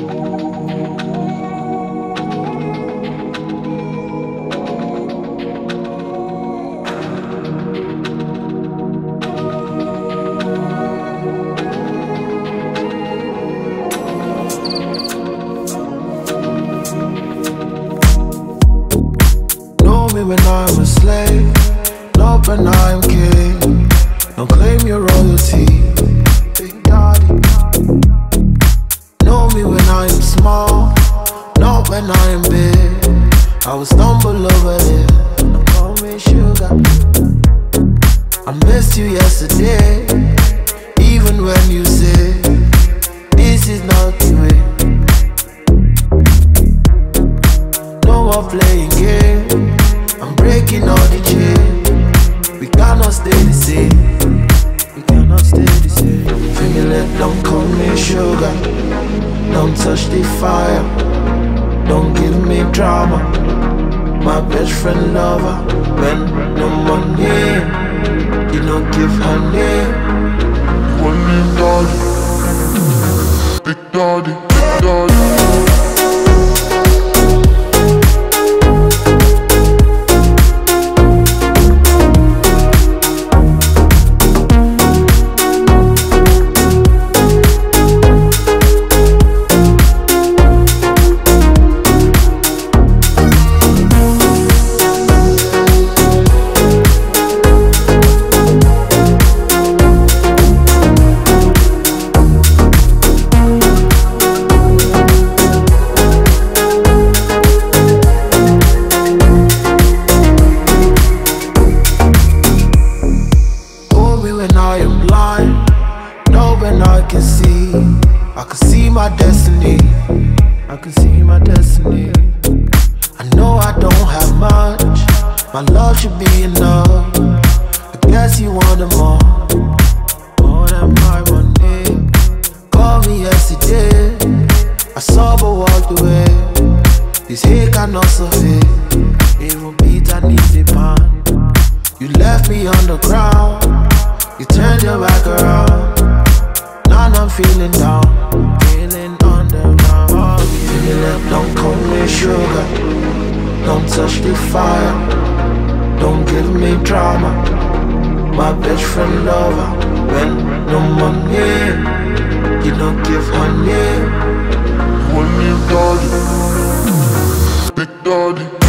When I'm a slave, love when I'm king. Don't claim your royalty, Big Daddy. Know me when I am small, not when I am big. I will stumble over it, don't call me sugar. I missed you yesterday, even when you say this is not the way. No more playing games, I'm breaking all the chains. We cannot stay the same. We cannot stay the same. Feel it, don't call me sugar. Don't touch the fire. Don't give me drama. My best friend lover. When no money, you don't give her name. One name daddy. Big daddy, big daddy. I can see my destiny. I can see my destiny. I know I don't have much. My love should be enough. I guess you wanted more than my money. Called me yesterday. I saw but walked away. This hate cannot survive. It will beat an easy man. You left me on the ground. You turned your back around. Now I'm feeling down, feeling underground. Feel it, don't call me sugar. Don't touch the fire. Don't give me drama. My best friend lover. When no money, you don't give her name. One name daddy, Big Daddy.